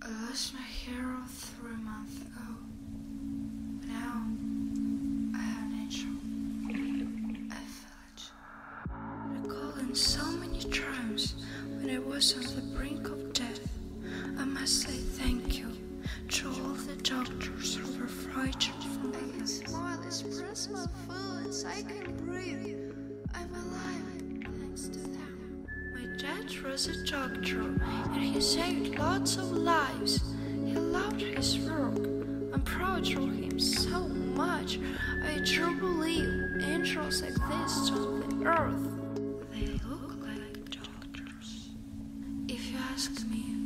I lost my hero 3 months ago. Now I have an angel. A village. Recalling so many times when I was on the brink of death, I must say thank you to all the doctors who were frightened for me. I can smile, express my feelings, I can breathe. I'm alive thanks to them. My dad was a doctor and he saved lots of lives. He loved his work. I'm proud of him so much. I truly believe angels exist on the earth. They look like doctors. If you ask me